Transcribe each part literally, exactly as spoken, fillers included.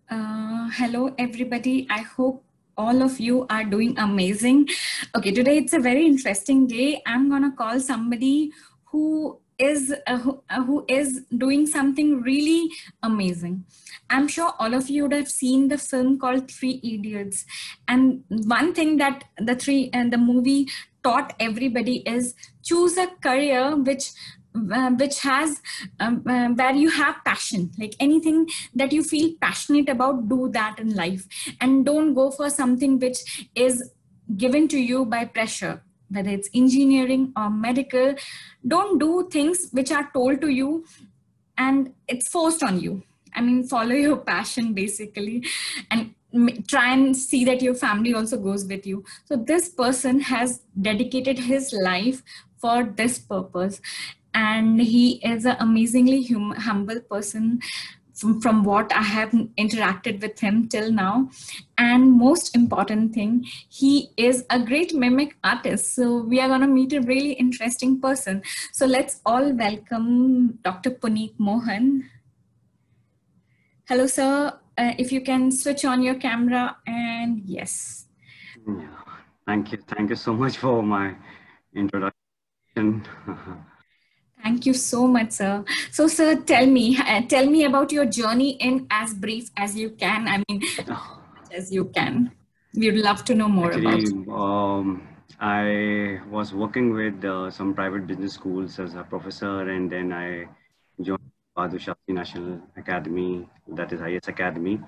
Uh, hello, everybody. I hope all of you are doing amazing. Okay, today it's a very interesting day. I'm gonna call somebody who is uh, who, uh, who is doing something really amazing. I'm sure all of you would have seen the film called Three Idiots, and one thing that the three and the movie taught everybody is choose a career which uh, which has um, uh, where you have passion, like anything that you feel passionate about, do that in life, and don't go for something which is given to you by pressure, whether it's engineering or medical. Don't do things which are told to you and it's forced on you. I mean, follow your passion basically, and try and see that your family also goes with you. So this person has dedicated his life for this purpose, and he is an amazingly hum- humble person from, from what I have interacted with him till now. And most important thing, he is a great mimic artist. So we are going to meet a really interesting person. So let's all welcome Doctor Puneet Mohan. Hello, sir. Uh, if you can switch on your camera, and yes. Yeah. Thank you. Thank you so much for my introduction. Thank you so much, sir. So, sir, tell me, uh, tell me about your journey in as brief as you can. I mean, as you can. We'd love to know more Actually, about. um, I was working with uh, some private business schools as a professor, and then I joined Bahadur Shastri National Academy, that is I A S Academy.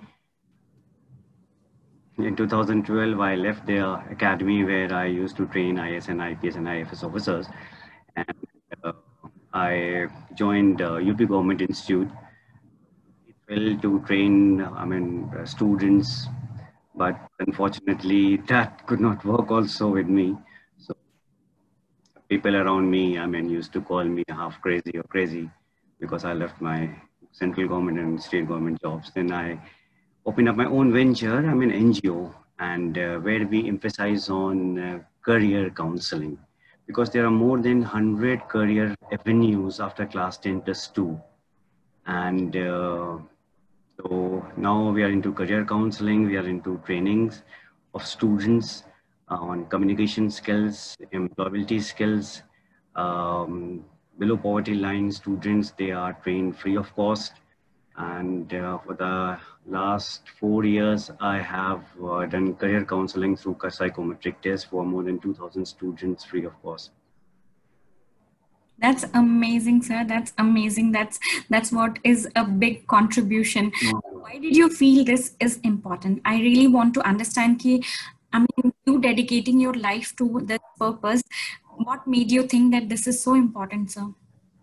In two thousand twelve, I left the academy where I used to train I A S and I P S and I F S officers, and uh, I joined uh, U P Government Institute. It fell to train, I mean, uh, students, but unfortunately that could not work also with me. So people around me, I mean, used to call me half crazy or crazy because I left my central government and state government jobs. Then I opened up my own venture, I mean N G O, and uh, where we emphasize on uh, career counseling, because there are more than one hundred career avenues after class ten plus two. And uh, so now we are into career counseling, we are into trainings of students uh, on communication skills, employability skills. Um, below poverty line students, they are trained free of cost. And uh, for the last four years, I have uh, done career counseling through psychometric tests for more than two thousand students free of cost. That's amazing, sir. That's amazing. That's that's what is a big contribution. Why did you feel this is important? I really want to understand ki, I mean, you dedicating your life to this purpose. What made you think that this is so important, sir?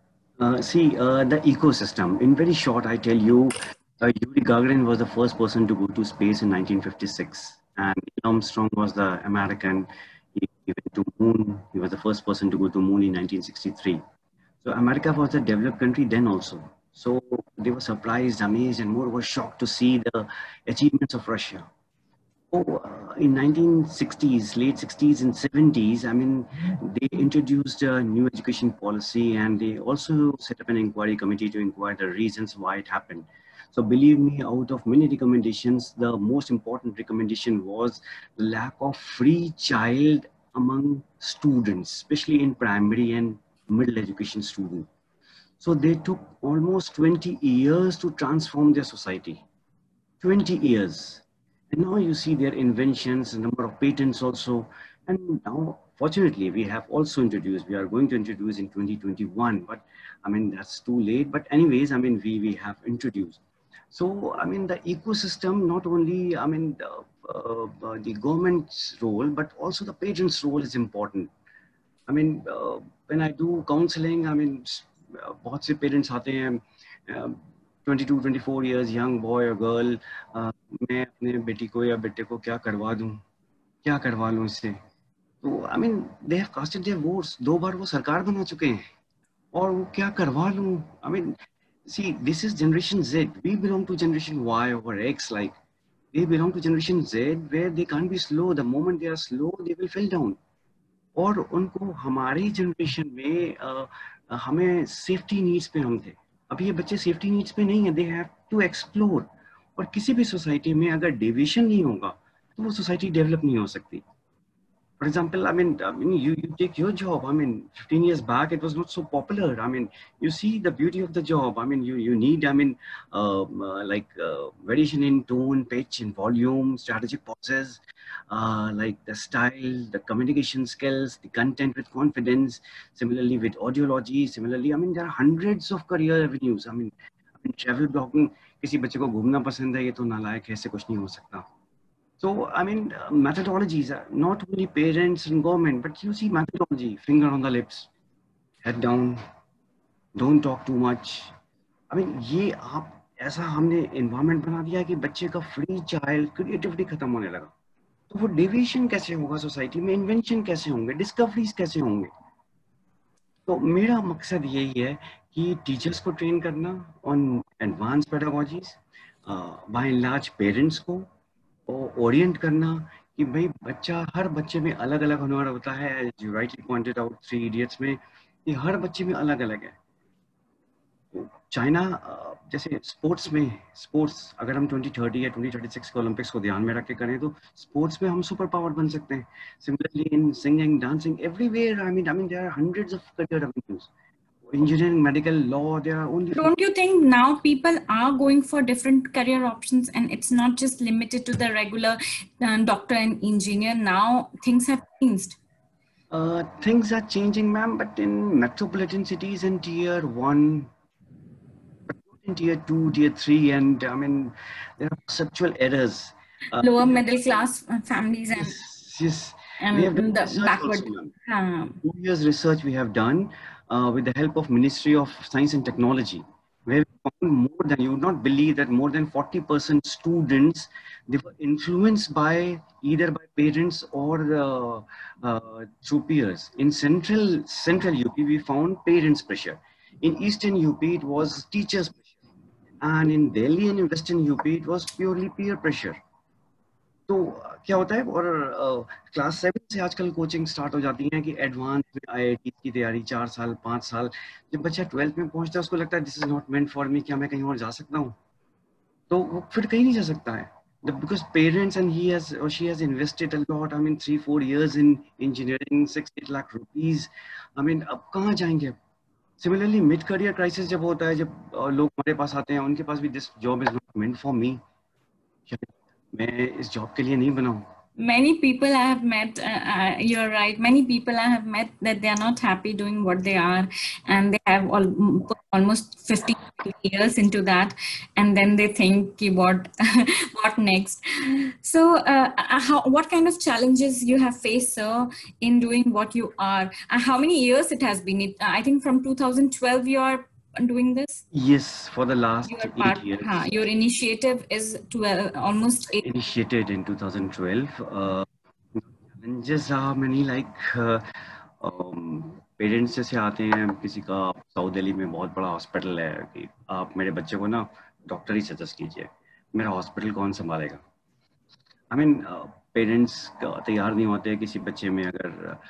Uh, see, uh, the ecosystem. In very short, I tell you, uh, Yuri Gagarin was the first person to go to space in nineteen fifty-six, and Neil Armstrong was the American. He, he went to moon. He was the first person to go to moon in nineteen sixty-three. So America was a developed country then also. So they were surprised, amazed, and more were shocked to see the achievements of Russia. Oh, uh, in nineteen sixties, late sixties and seventies, I mean, they introduced a new education policy, and they also set up an inquiry committee to inquire the reasons why it happened. So believe me, out of many recommendations, the most important recommendation was the lack of free child among students, especially in primary and middle education students. So they took almost twenty years to transform their society. twenty years. And now you see their inventions, the number of patents also. And now, fortunately, we have also introduced, we are going to introduce in twenty twenty-one, but I mean, that's too late. But anyways, I mean, we, we have introduced. So, I mean, the ecosystem, not only, I mean, the, uh, uh, the government's role, but also the patient's role is important. I mean, uh, when I do counseling, I mean, uh, बहुत से parents आते हैं, uh, twenty-two, twenty-four years, young boy or girl, uh, मैं अपने बेटी को या बेटे को क्या करवा दूं, क्या करवा लूं इससे? तो I mean, they have casted their votes. दो बार वो सरकार बना चुके हैं, और वो क्या करवा लूं? I mean, see, this is Generation Z. We belong to Generation Y or X, like they belong to Generation Z, where they can't be slow. The moment they are slow, they will fall down. और उनको हमारी generation में uh, हमें safety needs पे हम थे. अभी ये बच्चे सेफ्टी नीड्स पे नहीं है. They have to explore. और किसी भी सोसाइटी में अगर डेविएशन नहीं होगा तो वो सोसाइटी डेवलप नहीं हो सकती. For example, I mean, I mean, you, you take your job. I mean, fifteen years back, it was not so popular. I mean, you see the beauty of the job. I mean, you, you need, I mean, um, uh, like uh, variation in tone, pitch, and volume, strategic pauses, uh, like the style, the communication skills, the content with confidence. Similarly, with audiology, similarly, I mean, there are hundreds of career avenues. I mean, I mean travel blogging. किसी बच्चे को घूमना पसंद है ये तो नालायक है, ऐसे कुछ नहीं हो सकता. So, I mean, uh, methodologies are not only parents and government, but you see methodology, finger on the lips, head down, don't talk too much. I mean, ये आप ऐसा हमने environment बना दिया कि बच्चे का free child creativity खत्म होने लगा. तो वो deviation कैसे होगा society में, invention कैसे होंगे, discoveries कैसे होंगे. तो मेरा मकसद यही है कि teachers को train करना on advanced pedagogies, uh, by and large parents को ओरिएंट करना कि भाई बच्चा हर बच्चे में अलग अलग हुनर होता है. As you rightly pointed out Three Idiots में कि हर बच्चे में अलग अलग है. चाइना जैसे स्पोर्ट्स में स्पोर्ट्स अगर हम ट्वेंटी थर्टी या ट्वेंटी थर्टी सिक्स के ओलंपिक्स को ध्यान में रख के करें तो स्पोर्ट्स में हम सुपर पावर बन सकते हैं. Similarly in singing, dancing, everywhere I mean I mean there are hundreds of career avenues. Engineering, medical, law, there are only. Don't you think now people are going for different career options and it's not just limited to the regular uh, doctor and engineer? Now things have changed. Uh, things are changing, ma'am, but in metropolitan cities in tier one, in tier two, tier three, and I mean, there are conceptual errors. Uh, Lower middle class families and yes, yes. And we have done the backward. Also, uh, Two years research we have done uh, with the help of Ministry of Science and Technology, where we found more than, you would not believe that more than forty percent students, they were influenced by either by parents or uh, uh, through peers. In central central U P, we found parents' pressure. In eastern U P, it was teachers' pressure. And in Delhi and in western U P, it was purely peer pressure. तो क्या होता है और class uh, seven से आजकल coaching start हो जाती है कि एडवांस में आईआईटी की तैयारी चार साल पाँच साल. जब बच्चा ट्वेल्थ में पहुंचता है उसको लगता है this is not meant for me, क्या मैं कहीं और जा सकता हूँ? तो वो फिर कहीं नहीं जा सकता है. Because parents and he has or she has invested a lot. I mean, three four years in engineering, six eight lakh rupees. I mean, अब कहाँ जाएंगे? Similarly, mid career crisis जब होता है, जब लोग हमारे पास आते हैं, उनके पास भी this job is not meant for me. मैं इस जॉब के लिए नहीं बना हूँ. Many people I have met, uh, uh, you're right, many people I have met that they are not happy doing what they are and they have all, almost fifty years into that and then they think what, what next. So uh, how, what kind of challenges you have faced, sir, in doing what you are? Uh, how many years it has been? It, uh, I think from two thousand twelve you are doing this? Yes, for the last your eight part, years. Huh, your initiative is twelve, almost eight. Initiated in two thousand twelve. Uh, challenges are many, like uh, um, parents जैसे आते हैं, किसी का south Delhi में बहुत बड़ा hospital है कि आप मेरे बच्चे को ना डॉक्टर ही सजेस्ट कीजिए, मेरा हॉस्पिटल कौन संभालेगा? आई मीन पेरेंट्स तैयार नहीं होते. किसी बच्चे में अगर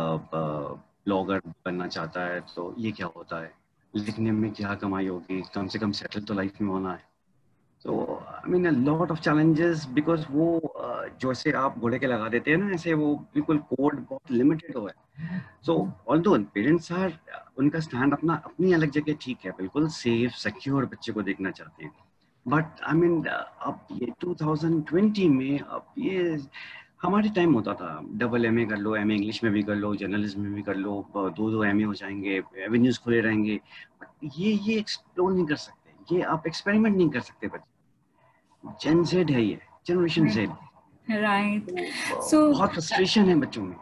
ब्लॉगर बनना चाहता है तो ये क्या होता है, लिखने में क्या कमाई होगी, कम से कम सेटल तो लाइफ में होना है. तो I mean a lot of challenges because वो जैसे आप घोड़े के लगा देते हैं ना, ऐसे वो बिल्कुल कोड बहुत लिमिटेड हुआ है. सो ऑल्दो पेरेंट्स आर, उनका स्टैंड अपना अपनी अलग जगह ठीक है, बिल्कुल सेफ सिक्योर बच्चे को देखना चाहते हैं. बट आई मीन अब ये टू थाउजेंड ट्वेंटी में, अब ये हमारे टाइम होता था डबल एम ए कर लो, एम ए इंग्लिश में भी कर लो, जर्नलिज्म में भी कर लो, दो दो एम ए हो जाएंगे, एवेन्यूज खुले रहेंगे. बट ये ये एक्सप्लोर नहीं कर सकते, ये आप एक्सपेरिमेंट नहीं कर सकते. बच्चे जेन ज़ेड है, ये जनरेशन ज़ेड, राइट. सो बहुत फ्रस्ट्रेशन है बच्चों में.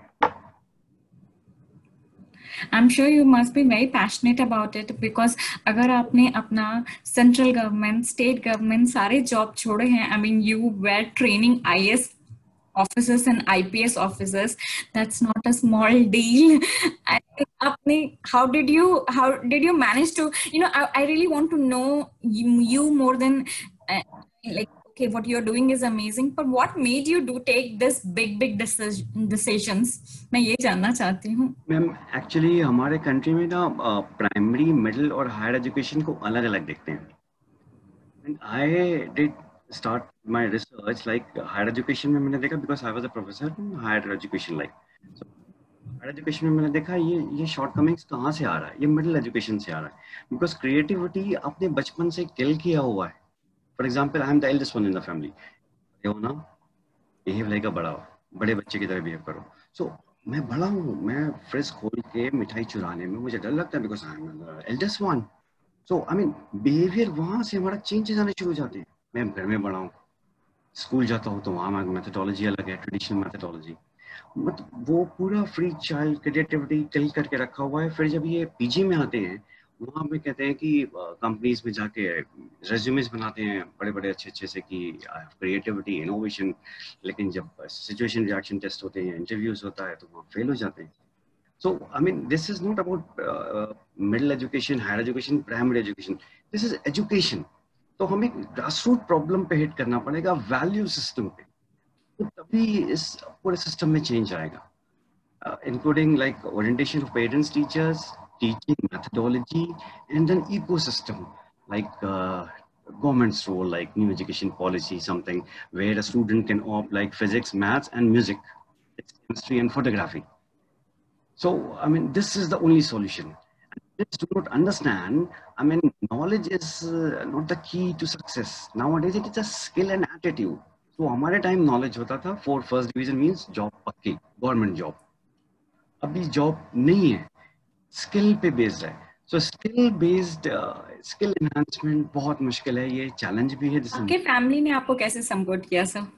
I'm sure you must be very passionate about it because अगर आपने अपना central government, state government सारे job छोड़े हैं, I mean you were training I A S officers and I P S officers, that's not a small deal. I think आपने, how did you how did you manage to, you know, I, I really want to know you, you more than uh, like, okay, what you're doing is amazing, but what made you do take this big big decision, decisions? मैं ये जानना चाहती हूँ. Ma'am actually हमारे country में ना primary, middle और higher education को अलग अलग देखते हैं. I did start my research, like higher education में मैंने देखा, because I was a professor in higher education, like so higher education में मैंने देखा ये ये shortcomings कहाँ से आ रहा है, ये middle education से आ रहा है, because creativity अपने बचपन से kill किया हुआ है. For example, I am the eldest one in the family. ये हो ना, behave like a बड़ा, बड़े बच्चे की तरह behave करो. So मैं बड़ा हूँ, मैं फ्रिज खोल के मिठाई चुराने में मुझे डर लगता है, because I am the eldest one. So I mean behavior वहाँ से हमारा changes आने शुरू हो जाते हैं. मैं घर में बड़ा हूँ, स्कूल जाता हूँ तो वहाँ मेथोडोलॉजी अलग है, ट्रेडिशनल मेथोडोलॉजी, मतलब वो पूरा फ्री चाइल्ड क्रिएटिविटी किल करके रखा हुआ है. फिर जब ये पीजी में आते हैं, वहाँ पे कहते हैं कि कंपनीज में जाके रेज्यूमेस बनाते हैं बड़े बड़े अच्छे अच्छे से कि क्रिएटिविटी इनोवेशन, लेकिन जब सिचुएशन रिएक्शन टेस्ट होते हैं, इंटरव्यूज होता है, तो वहाँ फेल हो जाते हैं. So I mean this is not about uh, middle education, higher education, primary education. This is education. तो हमें ग्रासरूट प्रॉब्लम पे हिट करना पड़ेगा, वैल्यू सिस्टम पे, तो तभी इस पूरे सिस्टम में चेंज आएगा, including like orientation of parents, teachers, teaching methodology, and then ecosystem like uh, government's role, like new education policy, something where a student can opt like physics, maths, and music, chemistry, and photography. So I mean this is the only solution. Just do not understand. I mean, knowledge is uh, not the key to success. Nowadays, it is a skill and attitude. So, हमारे time knowledge होता था. For first division means job पक्की, government job. अभी job नहीं है, skill पे based है. So, skill based uh, skill enhancement बहुत मुश्किल है. ये challenge भी है. आपके family ने आपको कैसे support किया sir?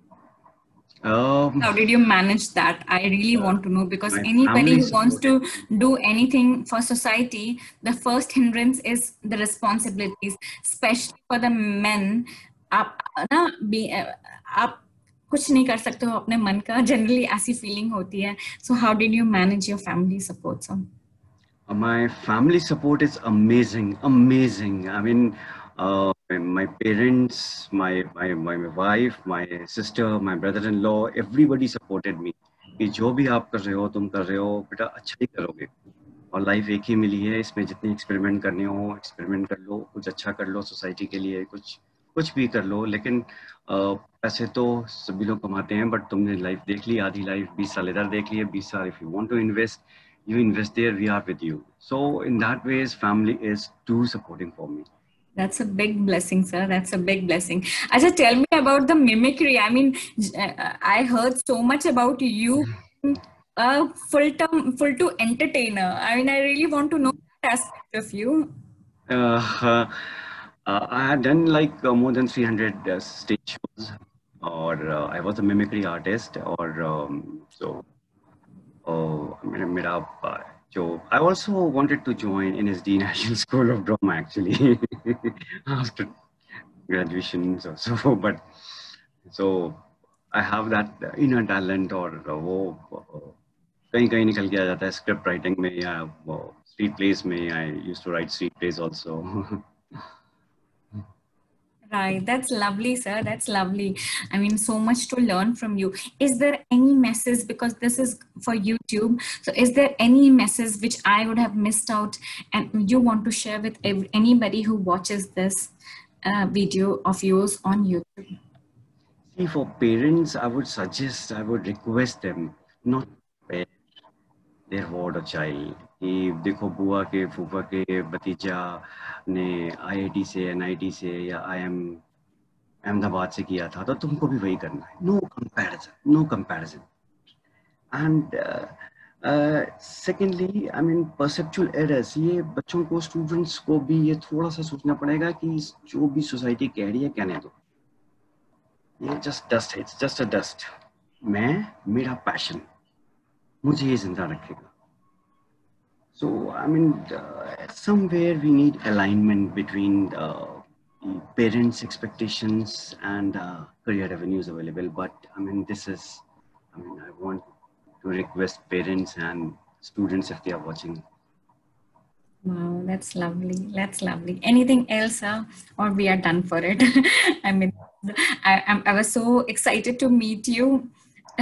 Um, How did you manage that? I really uh, want to know, because anybody who wants to do anything for society, the first hindrance is the responsibilities, especially for the men. आप ना आप कुछ नहीं कर सकते हो अपने मन का, generally ऐसी feeling होती है. So how did you manage your family support, sir? Uh, my family support is amazing, amazing. I mean, uh, my parents, my, my my wife, my sister, my brother-in-law, everybody supported me. कि जो भी आप कर रहे हो, तुम कर रहे हो, बेटा अच्छा ही करोगे, और लाइफ एक ही मिली है, इसमें जितने एक्सपेरिमेंट करने हो एक्सपेरिमेंट कर लो, कुछ अच्छा कर लो सोसाइटी के लिए, कुछ कुछ भी कर लो, लेकिन पैसे तो सभी लोग कमाते हैं, बट तुमने लाइफ देख ली, आधी लाइफ बीस साल इधर देख ली है, बीस साल if you want to invest, you invest there, we are with you. So in that ways, family is too supporting for me. That's a big blessing, sir. That's a big blessing. Acha, tell me about the mimicry. I mean, I heard so much about you, a full-time, full-to entertainer. I mean, I really want to know that aspect of you. Uh, uh, uh, I had done like uh, more than three hundred uh, stage shows, or uh, I was a mimicry artist, or um, so. Oh, so I also wanted to join N S D National School of Drama actually after graduation. So, so, but so I have that inner talent, or वो कहीं कहीं निकल के आ जाता है script writing में, या street plays में. I used to write street plays also. Right, that's lovely, sir. That's lovely. I mean, so much to learn from you. Is there any message, because this is for YouTube, so is there any message which I would have missed out and you want to share with anybody who watches this uh, video of yours on YouTube? See, for parents, I would suggest, I would request them not to pay their ward or child. कि देखो बुआ के फूफा के भतीजा ने IIT से, NIT से, या आईएम अहमदाबाद से किया था, तो तुमको भी वही करना है. No comparison, no comparison. And secondly, I mean perceptual errors, ये बच्चों को, स्टूडेंट्स को भी ये थोड़ा सा सोचना पड़ेगा कि जो भी सोसाइटी कह रही है कहने दो, ये जस्ट डस्ट है, इट्स जस्ट अ डस्ट. मैं, मेरा पैशन मुझे ये जिंदा रखेगा. So, I mean, uh, somewhere we need alignment between uh, the parents' expectations and uh, career avenues available. But I mean, this is, I mean, I want to request parents and students, if they are watching. Wow, that's lovely. That's lovely. Anything else, uh, or we are done for it? I mean, I, I, I was so excited to meet you.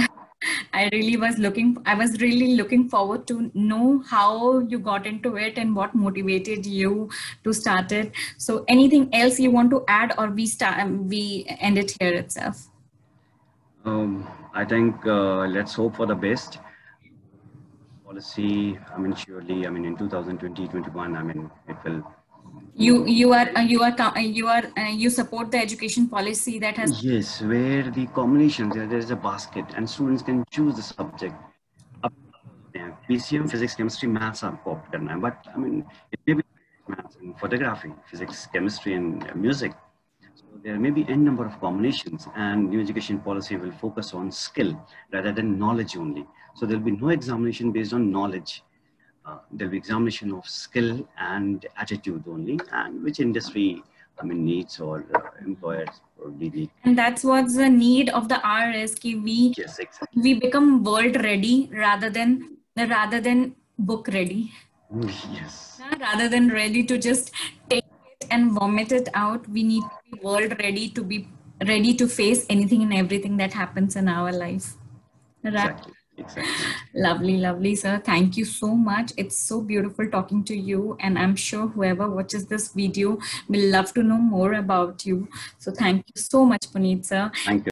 I really was looking, I was really looking forward to know how you got into it and what motivated you to start it. So anything else you want to add, or we start, um, we end it here itself? Um, I think uh, let's hope for the best. Policy, I mean, surely, I mean, in two thousand twenty, twenty-one, I mean, it will. You you are uh, you are co- uh, you are uh, you support the education policy that has. Yes, where the combinations, there is a basket and students can choose the subject. Up there, P C M, physics, chemistry, maths are pop karna hai. But I mean, it may be maths and photography, physics, chemistry, and uh, music. So there may be n number of combinations, and new education policy will focus on skill rather than knowledge only. So there'll be no examination based on knowledge. Uh, there'll be examination of skill and attitude only, and which industry, I mean, needs or uh, employers probably need. And that's what's the need of the hour is ki we, Yes, exactly. we become world ready rather than rather than book ready. Yes. Rather than ready to just take it and vomit it out, we need to be world ready, to be ready to face anything and everything that happens in our life. Right? Exactly. Exactly. Lovely, lovely, sir. Thank you so much. It's so beautiful talking to you. And I'm sure whoever watches this video will love to know more about you. So thank you so much, Puneet, sir. Thank you.